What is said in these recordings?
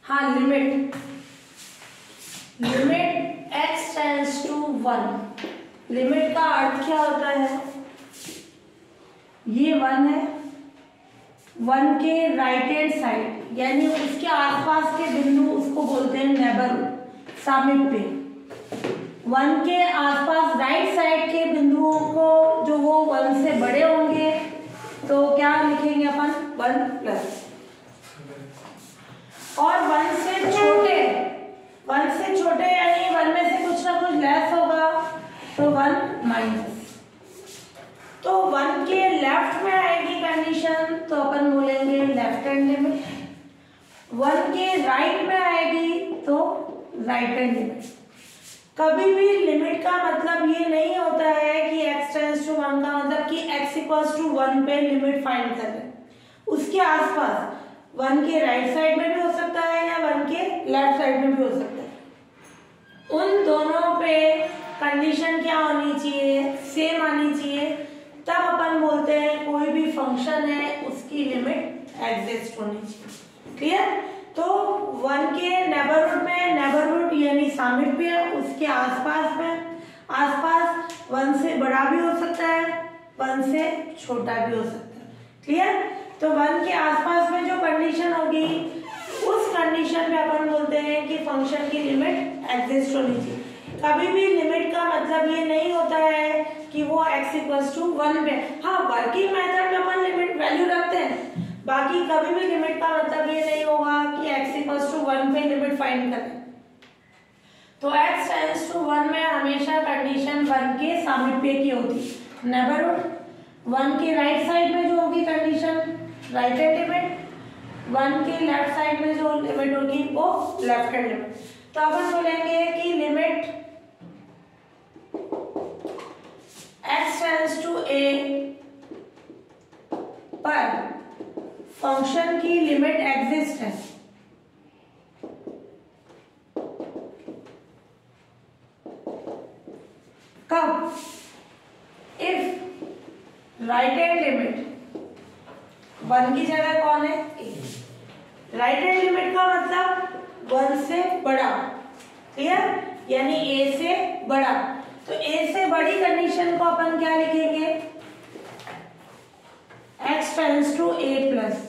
हाँ, limit x tends to 1। Limit का अर्थ क्या होता है? ये 1 है, 1 के राइट हैंड साइड यानी उसके आसपास के बिंदु, उसको बोलते हैं नेबरहुड, सामीप्य। 1 के आसपास राइट साइड के बिंदुओं को जो वो 1 से बड़े होंगे तो क्या लिखेंगे अपन? 1 प्लस। और 1 से छोटे यानी 1 में से कुछ ना कुछ लेस होगा तो 1 माइनस। तो 1 के लेफ्ट में आएगी कंडीशन तो अपन बोलेंगे लेफ्ट हैंड लिमिट। 1 के राइट में आएगी तो राइट हैंड लिमिट। कभी भी लिमिट का मतलब ये नहीं होता है कि x टेंड्स टू 1 का मतलब कि x इक्वल्स टू 1 पे लिमिट फाइंड कर रहे हैं। उसके आसपास 1 के राइट साइड में भी हो सकता है या 1 के लेफ्ट साइड में भी हो सकता है। उन दोनों पे कंडीशन क्या होनी चाहिए? सेम आनी चाहिए। तब अपन बोलते हैं कोई भी फंक्शन है उसकी लिमिट एग्जिस्ट होनी चाहिए। क्लियर? तो 1 के नेबरहुड में, नेबरहुड यानी सामीप्य, उसके आसपास में, आसपास 1 से बड़ा भी हो सकता है, 1 से छोटा भी हो सकता है। क्लियर? तो 1 के आसपास में जो कंडीशन होगी उस कंडीशन में अपन बोलते हैं कि फंक्शन की लिमिट एग्जिस्ट होनी चाहिए। कभी भी लिमिट का मतलब ये नहीं होता है कि वो x इक्वल्स टू 1 पे। हाँ, वर्किंग मेथड में अपन लिमिट वैल्यू रखते हैं, बाकी कभी भी लिमिट का मतलब ये नहीं होगा कि x इक्वल्स टू 1 पे लिमिट फाइंड करें। तो x टेंड्स टू 1 में हमेशा कंडीशन 1 के सामीप्य की होती। नेबरहुड 1 के राइट साइड में जो होगी कंडीशन राइट हैंड लिमिट, 1 के लेफ्ट साइड में जो लिमिट होगी वो लेफ्ट हैंड लिमिट। तो अपन बोलेंगे कि limit x tends to a पर फंक्शन की लिमिट एग्जिस्ट है। कब? इफ राइट हैंड लिमिट 1 की जगह कौन है? a। राइट हैंड लिमिट का मतलब 1 से बड़ा। क्लियर? यानी a से बड़ा। तो a से बड़ी कंडीशन को अपन क्या लिखेंगे? x tends to a plus.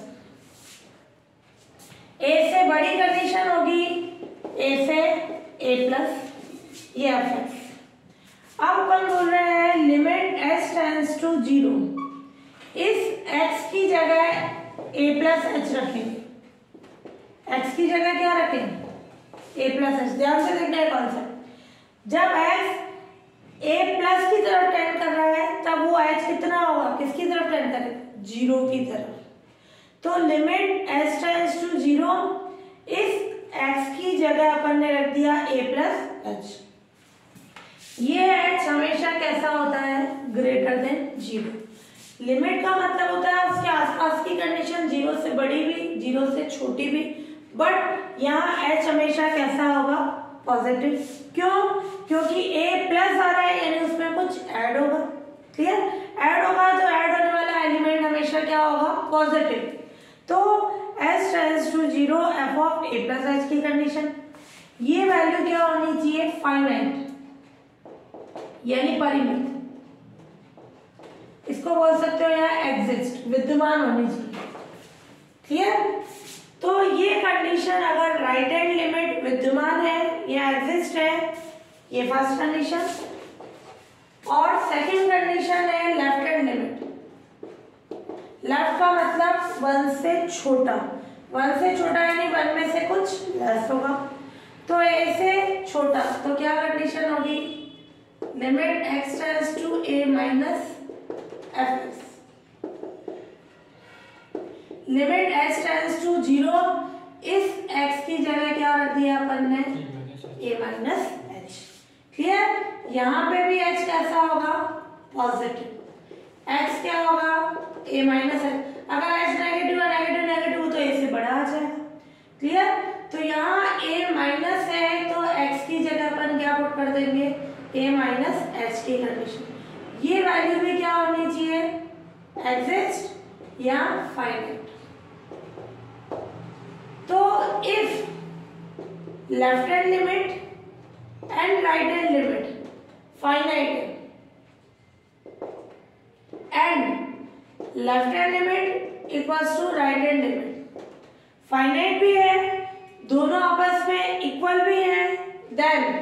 a से बड़ी कंडीशन होगी a से a प्लस, ये fx। अब अपन बोल रहे हैं लिमिट s टेंड्स टू 0। इस x की जगह a प्लस h रखेंगे। x की जगह क्या रखेंगे? a plus h। ध्यान से देखना है कॉन्सेप्ट। जब x a प्लस की तरफ टेंड कर रहा है तब वो h कितना होगा? किसकी तरफ टेंड करेगा? 0 की तरफ। तो लिमिट s टेंड्स टू 0, इस x की जगह अपन ने रख दिया a प्लस h। ये h हमेशा कैसा होता है? Greater than 0। लिमिट का मतलब होता है उसके आसपास की कंडीशन 0 से बड़ी भी, 0 से छोटी भी, बट यहाँ h हमेशा कैसा होगा? पॉजिटिव। क्यों? क्योंकि a प्लस आ रहा है यानी उसमें कुछ ऐड होगा। क्लियर? ऐड होगा तो ऐड होने वाला एलिमेंट हमेशा क्या होगा? पॉजिटिव। तो s tends to 0 f of a plus h की कंडीशन, ये वैल्यू क्या होनी चाहिए? फाइनाइट यानी परिमित। इसको बोल सकते हो या एग्जिस्ट, विद्यमान होनी चाहिए। क्लियर? तो ये कंडीशन अगर राइट हैंड लिमिट विद्यमान है या एग्जिस्ट है, ये फर्स्ट कंडीशन। और सेकंड कंडीशन है लेफ्ट हैंड लिमिट। लेफ्ट का मतलब 1 से छोटा। 1 से छोटा यानी 1 में से कुछ लेस होगा। तो a से छोटा तो क्या कंडीशन होगी? Limit x tends to a minus fx। Limit x tends to 0, इस x की जगह क्या रख दिया अपन ने? a minus h। क्लियर? यहाँ पे भी h कैसा होगा? पॉजिटिव। x क्या होगा? a minus h। अगर h नेगेटिव है, नेगेटिव नेगेटिव तो a से बड़ा आ जाएगा। क्लियर? तो यहाँ a माइनस है तो x की जगह अपन क्या पुट कर देंगे? a माइनस h की कंडीशन। ये वैल्यू भी क्या होनी चाहिए? एग्जिस्ट या फाइनाइट। तो if left hand limit and right hand limit finite and left hand limit equals to right hand limit finite भी है, दोनों आपस में इक्वल भी है, then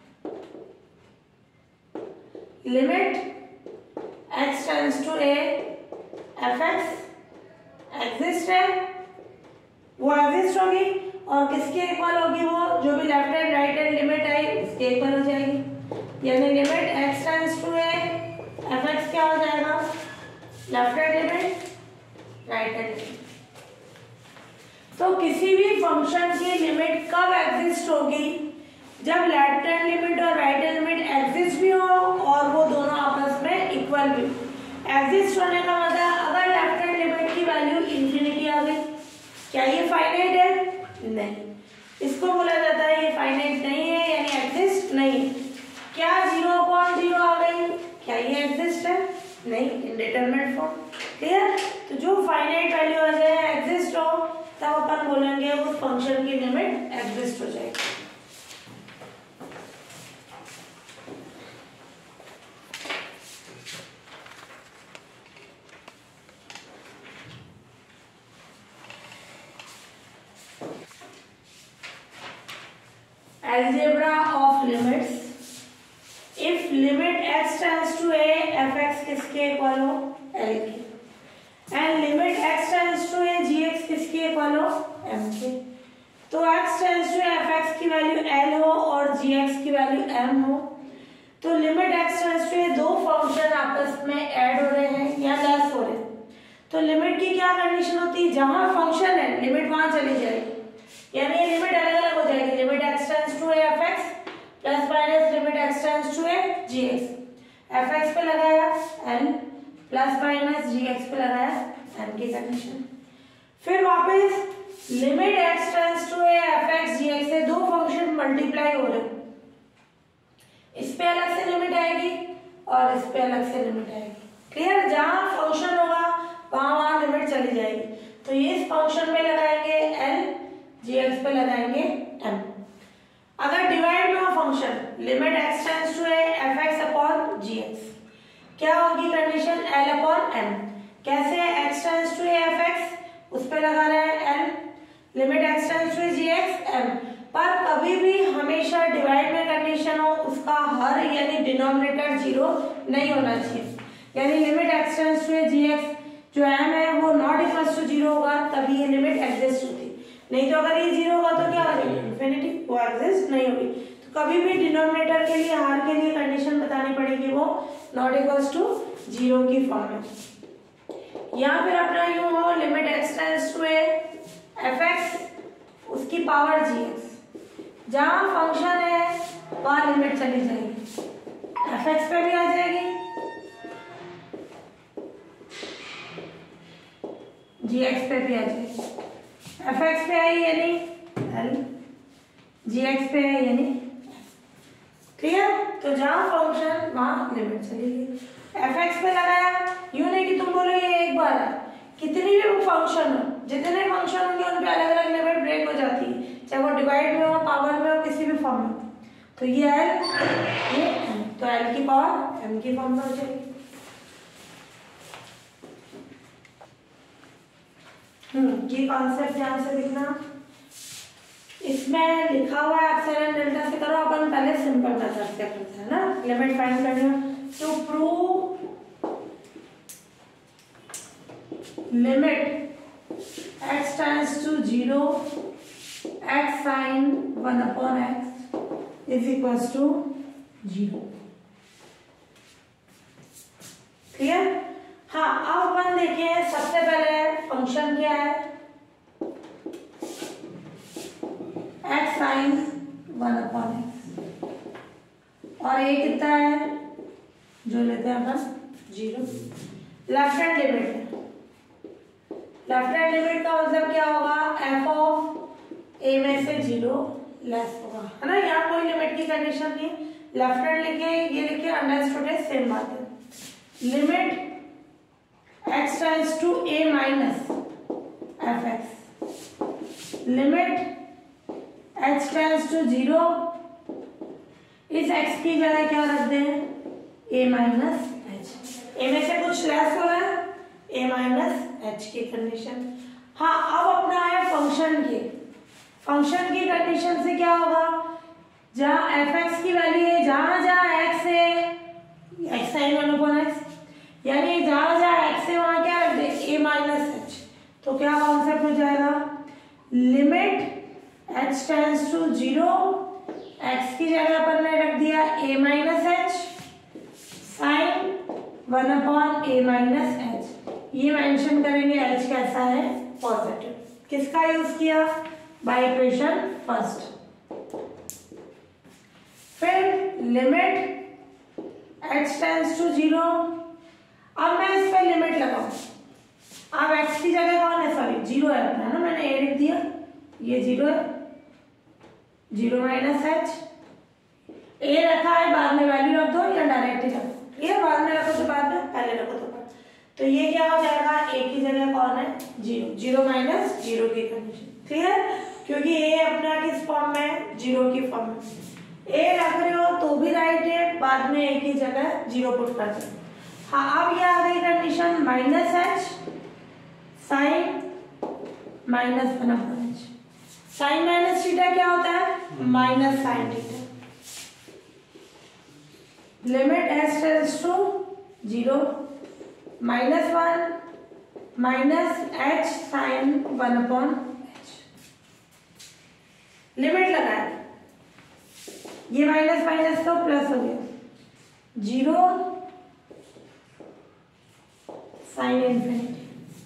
limit x tends to a fx exist है, वो एग्जिस्ट होगी और किसके इक्वल होगी, वो जो भी left hand right hand limit आई उसके इक्वल हो जाएगी, यानी limit x tends to a fx क्या हो जाएगा, left hand limit right hand limit. तो किसी भी फंक्शन की लिमिट कब एग्जिस्ट होगी, जब लेफ्ट हैंड लिमिट और राइट हैंड लिमिट एग्जिस्ट भी हो और वो दोनों आपस में इक्वल भी। एग्जिस्ट होने का मतलब अगर लेफ्ट हैंड लिमिट की वैल्यू इंफिनिटी आ गई, क्या ये फाइनाइट है, नहीं, इसको बोला जाता है ये फाइनाइट नहीं है, यानी एग्जिस्ट नहीं। क्या 0.0 आ गई, क्या ये एग्जिस्ट है, नहीं, इंडिटरमिनेट फॉर्म। क्लियर। तो जो फाइनाइट वैल्यू आ जाए एग्जिस्ट हो तब अपन बोलेंगे उस फंक्शन की लिमिट एग्जिस्ट हो जाएगी। Algebra of limits. If limit x tends to a, fx किसके इक्वल हो, l के, and limit x tends to a, gx किसके इक्वल हो, m के। तो x tends to a, fx की वैल्यू l हो और gx की वैल्यू m हो, तो limit x tends to a दो फंक्शन आपस में ऐड हो रहे हैं या लेस हो रहे हैं, तो लिमिट की क्या कंडीशन होती है, जहां फंक्शन है लिमिट वहां चली जाएगी, यानी ये लिमिट अलग अलग हो जाएगी, limit x tends to a fx plus minus limit x tends to a gx, fx पे लगाया n प्लस माइनस gx पे लगाया n की कंडीशन। फिर वापस limit x tends to a fx gx से दो फंक्शन मल्टीप्लाई हो रहे हैं, इस पे अलग से लिमिट आएगी और इस पे अलग से लिमिट आएगी। क्लियर। जहां फंक्शन होगा वहां लिमिट चली जाएगी, तो ये इस फंक्शन पे लगाएंगे l, gx पे लगाएंगे m। अगर डिवाइड में हो function limit x tends to a fx upon gx, क्या होगी कंडीशन, l अपॉन m। कैसे, x tends to a fx उस पे लगा रहे हैं l, limit x tends to a gx m, पर कभी भी हमेशा डिवाइड में कंडीशन हो उसका हर यानी डिनोमिनेटर 0 नहीं होना चाहिए, यानी limit x tends to a gx जो m है वो नॉट इक्वल टू 0 होगा तभी ये लिमिट एग्जिस्ट होती, नहीं तो अगर ये 0 होगा तो क्या हो जाएगी, इंफिनिटी, वो एग्जिस्ट नहीं होगी। तो कभी भी डिनोमिनेटर के लिए हर के लिए कंडीशन बतानी पड़ेगी, वो नॉट इक्वल टू 0 की फॉर्म में। या फिर अपना यूं हो limit x tends to a fx उसकी पावर gx, जहां फंक्शन है वहां लिमिट चली जाएगी, fx पे भी आ जाएगी, gx पे भी आ जाएगी, fx पे आई यानी l, gx पे है यानी क्लियर। तो जहां फंक्शन वहां लिमिट चलेगी, fx पे लगाया, यूं नहीं कि तुम बोलो ये एक बार है, कितनी भी फंक्शन हो, जितने फंक्शन होंगे उन पे अलग अलग लिमिट ब्रेक हो जाती है, चाहे वो डिवाइड में हो, पावर में हो, किसी भी फॉर्म में। तो ये l, ये m, तो l की पावर m की फॉर्म में हो जाएगी। ये कॉन्सेप्ट ध्यान से दिखना, इसमें लिखा हुआ है एप्सिलॉन डेल्टा से करो, अपन पहले सिंपल मेथड से करते हैं ना, लिमिट फाइंड करनी है। To prove limit x tends to 0 x sin 1 upon x is equals to 0। Clear. हाँ, अब अपन देखिए सबसे पहले फंक्शन क्या है, x sin 1 upon x, और ये कितना है जो लेते हैं अपन 0। लेफ्ट हैंड लिमिट है, लेफ्ट हैंड लिमिट का मतलब क्या होगा, f ऑफ a में से 0 लेस होगा, है ना। यहाँ कोई लिमिट की कंडीशन नहीं, लेफ्ट हैंड लिखे ये लिखे अंडरस्टूड है, सेम बात है। Limit x tends to a minus fx, limit h tends to 0, इस x की जगह क्या रख दें, a माइनस एच। ए में से कुछ लेस हो रहा है, a माइनस एच की कंडीशन। हाँ, अब अपना है फंक्शन की। फंक्शन की कंडीशन से क्या होगा, जहाँ एफ एक्स की वैल्यू है, जहाँ जहाँ एक्स है, एक्स साइन 1/x, यानी जहाँ जहाँ एक्स है वहाँ क्या रख दे, a माइनस एच। तो क्या कॉन्सेप्ट हो जाएगा, limit h tends to 0, x की जगह अपन ने रख दिया a minus h sine 1/a minus h. ये मेंशन करेंगे h कैसा है, पॉजिटिव। किसका यूज किया, बाय इक्वेशन फर्स्ट। फिर लिमिट h टेंड्स टू 0, अब मैं इस पर लिमिट लगाऊं। अब x की जगह कौन है, सॉरी 0 है अपना, है ना, मैंने a लिख दिया, ये 0 है, 0 माइनस एच, a रखा है, बाद में वैल्यू रख दो या डायरेक्ट ही रखो, ये बाद में रखो तो बाद में, पहले रखो तो बाद। तो ये क्या हो जाएगा, a की जगह कौन है, 0, 0 माइनस 0 की कंडीशन, ठीक है, क्योंकि a अपना किस फॉर्म में है, 0 की फॉर्म में। a रख रहे हो तो भी राइट है, बाद में a की जगह 0 पुट कर दो। हाँ, अब ये आ गई condition minus h sine minus 1/h। Sine minus theta क्या होता है, minus sine theta. Limit h tends to 0 -1 minus h sine 1/h। Limit लगाए, ये माइनस माइनस तो प्लस हो गया, 0 साइन इन्फिनिटी,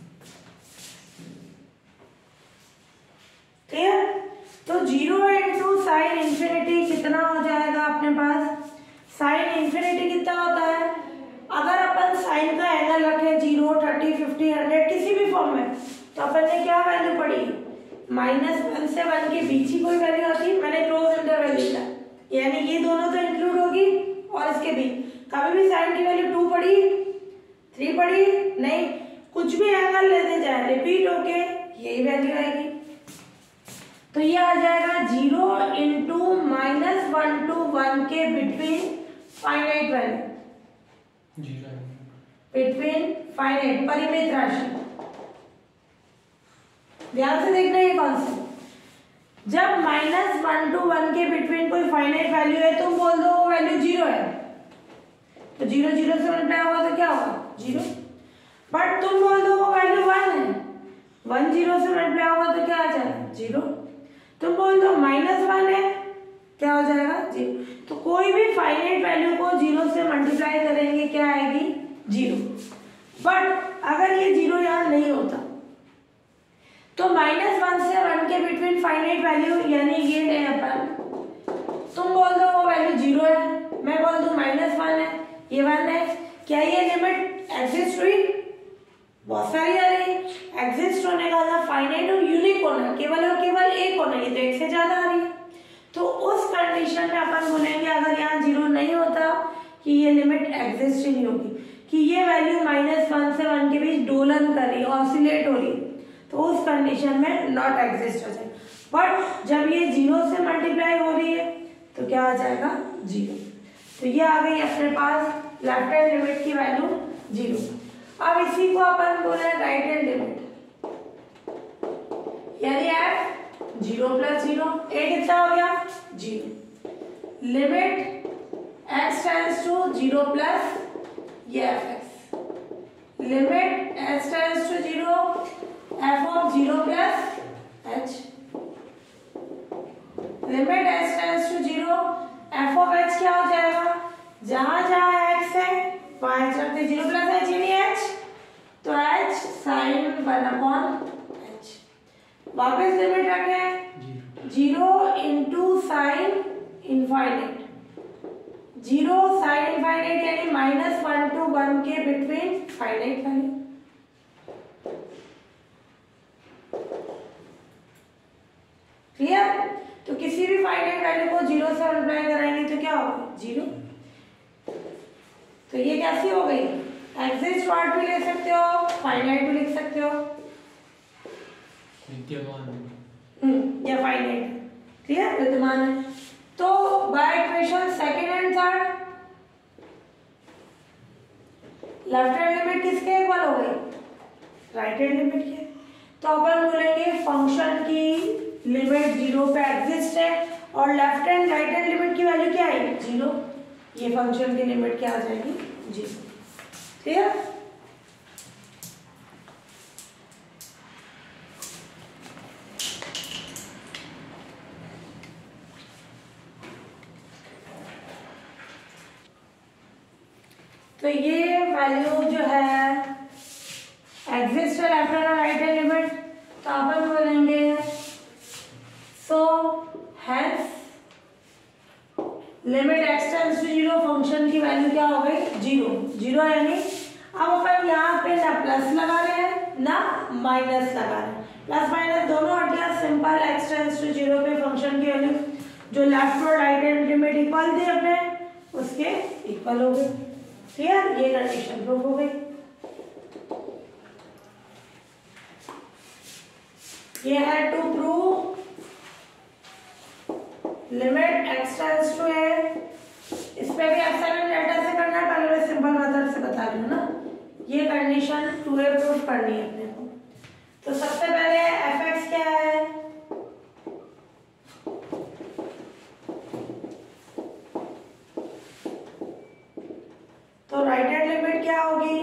क्लियर। तो 0 इंटू साइन इन्फिनिटी कितना हो जाएगा अपने पास, साइन इन्फिनिटी कितना होता है, अगर अपन साइन का एंगल रखें 0, 30, 50, 100 किसी भी फॉर्म में, तो अपन ने क्या वैल्यू पढ़ी, -1 से 1 के बीच ही कोई वैल्यू आती है, मैंने क्लोज इंटरवल लिखा, यानी ये दोनों तो इंक्लूड होगी और इसके बीच। कभी भी साइन की वैल्यू 2 पढ़ी, 3 पढ़ी नहीं, कुछ भी एंगल लेते जाए रिपीट होके यही वैल्यू आएगी। तो ये आ जाएगा 0 इंटू -1 to 1 के between finite value, between finite परिमित राशि। ध्यान से देखना ये कॉन्सेप्ट, जब -1 to 1 के बिटवीन कोई फाइनाइट वैल्यू है, तुम बोल दो वो वैल्यू 0 है, तो 0 0 से मल्टीप्लाई होगा तो क्या होगा, 0। बट तुम बोल दो वो वैल्यू 1 है, 1 0 से मल्टीप्लाई होगा तो क्या आ जाएगा, 0। तुम बोल दो -1 है, क्या हो जाएगा, 0। तो कोई भी फाइनाइट वैल्यू को 0 से मल्टीप्लाई करेंगे क्या आएगी, 0। बट अगर ये 0 यहाँ नहीं होता तो -1 से 1 के बिटवीन फाइनाइट वैल्यू, यानी ये है अपन, तुम बोल दो वो वैल्यू 0 है, मैं बोल दूं -1 है, ये 1 है, क्या ये लिमिट एग्जिस्ट हुई, बहुत सारी आ रही है। एग्जिस्ट होने का मतलब फाइनाइट और यूनिक होना, केवल और केवल एक होना, ये तो एक से ज्यादा आ रही है। तो उस कंडीशन में अपन बोलेंगे अगर यहाँ 0 नहीं होता कि ये लिमिट एग्जिस्ट ही नहीं होगी, कि ये वैल्यू -1 से 1 के बीच डोलन कर रही है, ऑसिलेट हो रही है, तो उस कंडीशन में नॉट एग्जिस्ट हो जाएगा। बट जब ये 0 से मल्टीप्लाई हो रही है तो क्या आ जाएगा, 0। तो ये आ गई अपने पास लेफ्ट हैंड लिमिट की वैल्यू 0। अब इसी को अपन बोले राइट हैंड लिमिट, यानी f 0 + 0, a कितना हो गया, 0। Limit x tends to 0 plus ये fx, limit x tends to 0 f of 0 plus h, limit x tends to 0 f of h क्या हो जाएगा, जहां जहां x है वहां h रखते 0 प्लस h यानी h, तो h साइन 1/h। वापस लिमिट रखें 0 into sine infinite, 0 sine infinite यानी -1 to 1 के बिटवीन फाइनाइट वैल्यू। क्लियर। तो किसी भी फाइनाइट वैल्यू को 0 से मल्टीप्लाई कराएंगे तो क्या होगा, 0। तो ये कैसी हो गई, एग्जिस्ट वर्ड भी ले सकते हो, फाइनाइट भी लिख सकते हो, या फाइनाइट, ठीक है, विद्यमान है। तो by equation second and third left hand limit किसके इक्वल हो गई, राइट हैंड लिमिट के। तो अपन बोलेंगे फंक्शन की लिमिट 0 पे एग्जिस्ट है और left hand right hand limit की वैल्यू क्या आएगी 0। ये फंक्शन की लिमिट क्या आ जाएगी 0। ठीक है, तो ये वैल्यू जो है एग्जिस्ट है लेफ्ट हैंड और राइट हैंड लिमिट। तो अपन बोलेंगे so hence limit x tends to 0 function की वैल्यू क्या हो गई 0 यानी अब अपन यहाँ पे ना प्लस लगा रहे हैं ना माइनस लगा रहे हैं, प्लस माइनस दोनों हट गया, सिंपल एक्स टेंड्स टू 0 पे फंक्शन की वैल्यू जो लेफ्ट और राइट हैंड लिमिट इक्वल थी अपने उसके इक्वल हो गई। ठीक है, ये कंडीशन प्रूफ हो गई। ये है to prove limit x tends to a. इस पे भी एप्सिलॉन डेल्टा से करना है, पहले मैं सिंपल मेथड से बता रही हूँ ना। ये कंडीशन 2a प्रूफ करनी है अपने को। तो सबसे पहले fx क्या है, तो राइट हैंड लिमिट क्या होगी,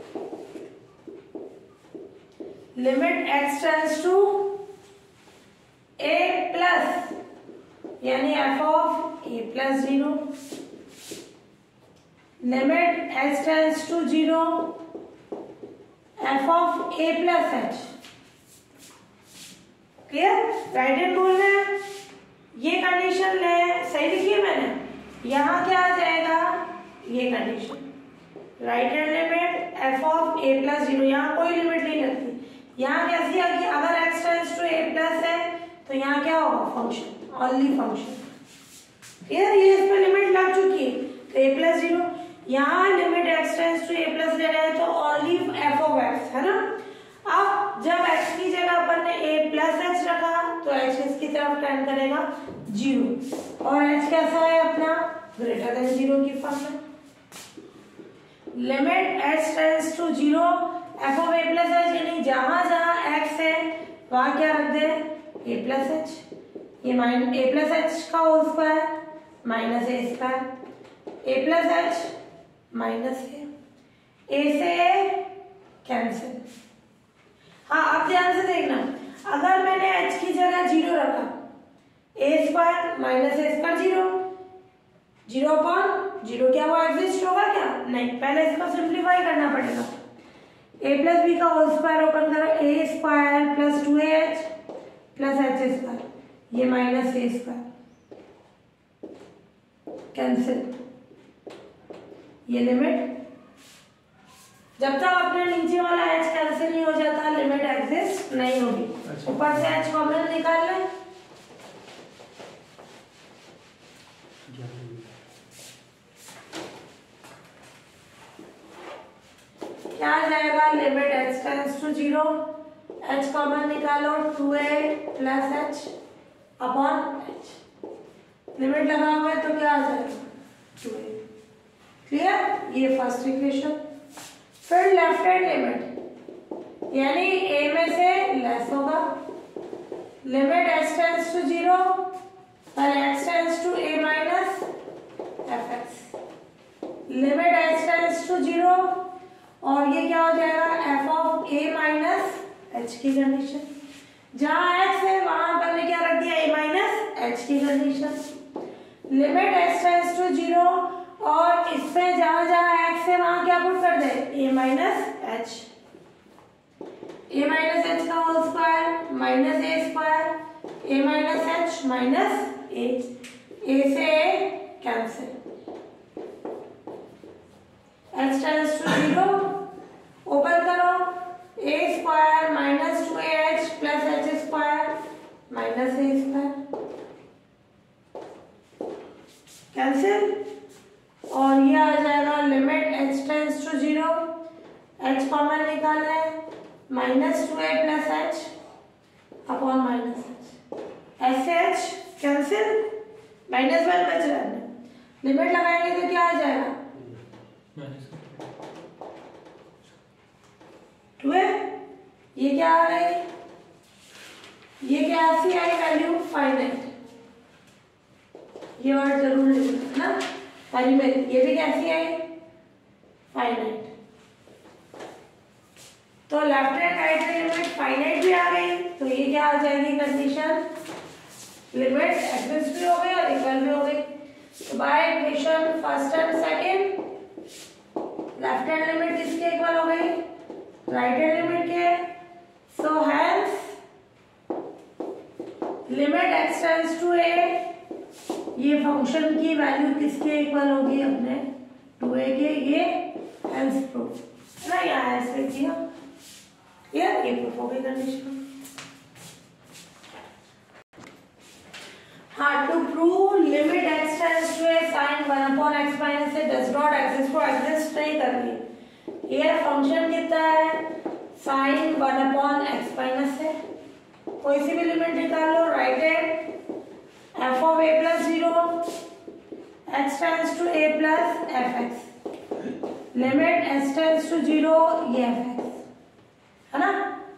limit x tends to a plus यानी f of a plus 0, limit x tends to 0 f of a plus h। Clear, right hand बोल रहे हैं, ये कंडीशन ले सही लिखी है मैंने। यहाँ क्या आ जाएगा, ये condition right hand limit f of a plus 0, यहाँ कोई लिमिट नहीं लगती। यहाँ कैसी आ गई, अगर x tends to a plus है तो यहाँ क्या होगा फंक्शन, ओनली फंक्शन। क्लियर, ये इस पे लिमिट लग चुकी है तो a प्लस 0, यहाँ limit x tends to a plus ले रहे हैं तो ओनली f ऑफ x है ना। अब जब x की जगह अपन ने a प्लस h रखा तो h इसकी तरफ टेंड करेगा 0 और h कैसा है अपना ग्रेटर देन 0 की फॉर्म में। Limit h tends to 0 f of a plus h यानी जहां जहां x है वहां क्या रख दे a प्लस h, ये माइनस a प्लस h का whole square minus a square, a plus h minus a से कैंसिल। हाँ, अब ध्यान से देखना, अगर मैंने h की जगह 0 रखा a square minus a square 0 upon 0 क्या वो एग्जिस्ट होगा क्या, नहीं, पहले इसको सिंप्लीफाई करना पड़ेगा। a प्लस b का होल स्क्वायर ओपन करो, a square plus 2ah plus h square, ये माइनस a स्क्वायर कैंसिल। ये लिमिट जब तक अपने नीचे वाला h कैंसिल नहीं हो जाता लिमिट एग्जिस्ट नहीं होगी। ऊपर से h कॉमन निकाल लें, क्या आ जाएगा, limit h tends to 0, h common निकालो 2a plus h upon h, limit लगा हुआ है तो क्या आ जाएगा 2a। क्लियर, ये फर्स्ट इक्वेशन। फिर लेफ्ट हैंड लिमिट यानी a में से लेस होगा, लिमिट x टेंड्स टू 0 पहले x tends to a minus fx, limit x tends to 0 और ये क्या हो जाएगा f of a minus h की कंडीशन, जहां x है वहां पर ने क्या रख दिया a माइनस h की condition, limit x tends to 0 और इसमें जहां जहां x है वहां क्या पुट कर दे a minus h, a minus h का whole square minus a square, a minus h minus a से a cancel, h tends to 0 open करो, a square minus 2ah plus h square minus a square cancel, और ये आ जाएगा limit h tends to 0, h common निकाल लें minus 2a plus h upon minus h, ऐसे h cancel, -1 बच रहा है, लिमिट लगाएंगे तो क्या आ जाएगा 12। ये क्या आ रहा है, ये क्या सी आई वैल्यू फाइनाइट, ये वर्ड जरूर लिखना ना, परिमित, ये भी कैसी आई फाइनाइट। तो left hand right hand limit finite भी आ गई, तो ये क्या आ जाएगी कंडीशन, लिमिट एग्जिस्ट भी हो गई और इक्वल भी हो गई। तो by equation first and second left hand limit किसके इक्वल हो गई, राइट हैंड लिमिट के। So hence limit x tends to a, ये फंक्शन की वैल्यू किसके इक्वल होगी, अपने 2a के, ये हेंस प्रूफ ना, यहाँ ऐसे किया, ये प्रूफ हो गई कंडीशन। हाँ, to prove limit x tends to a sin 1/x minus a does not exist, को एग्जिस्ट नहीं कर रही। ये फंक्शन कितना है sin 1/x minus a, कोई सी भी लिमिट निकाल लो, right hand f of a plus 0 x tends to a plus fx, limit s tends to 0, ये fx है ना,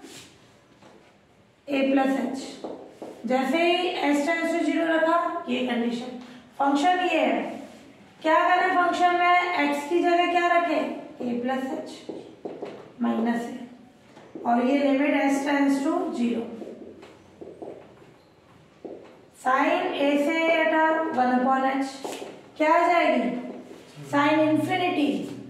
a plus h, जैसे ही s tends to 0 रखा, ये कंडीशन। फंक्शन ये है, क्या करें फंक्शन में, x की जगह क्या रखें, a plus h माइनस है, और ये limit s tends to 0, sine a से हटा 1/h, क्या आ जाएगी साइन इंफिनिटी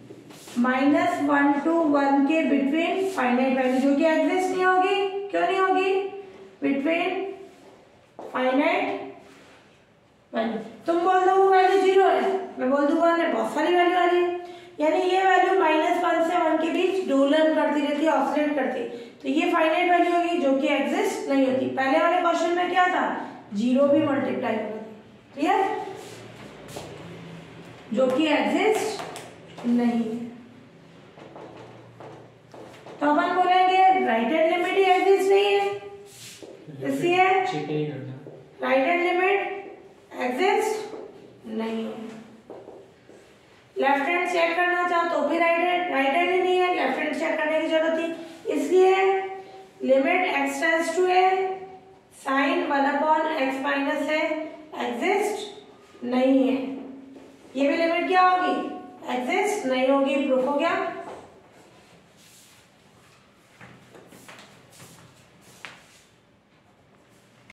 -1 to 1 के बिटवीन फाइनाइट वैल्यू, जो कि एग्जिस्ट नहीं होगी, क्यों नहीं होगी, बिटवीन फाइनाइट वैल्यू। तुम बोल दो वो वैल्यू 0 है, मैं बोल दूंगा 1 है, बहुत सारी वैल्यू आ रही है, यानी ये वैल्यू -1 से 1 के बीच डोलन करती रहती है, ऑसिलेट करती है, तो ये फाइनाइट वैल्यू होगी जो कि एग्जिस्ट नहीं होती। पहले वाले क्वेश्चन में क्या था, 0 भी मल्टीप्लाई होगा, क्लियर, जो कि एग्जिस्ट नहीं है। तो अपन बोलेंगे राइट हैंड लिमिट ही एग्जिस्ट नहीं है, इसलिए राइट हैंड लिमिट एग्जिस्ट नहीं है। लेफ्ट हैंड चेक करना चाहो तो भी राइट हैंड ही नहीं है, लेफ्ट हैंड चेक करने की जरूरत थी, इसलिए limit x tends to a sin 1/x minus a exist नहीं है। ये भी लिमिट क्या होगी, एग्जिस्ट नहीं होगी, प्रूफ हो गया।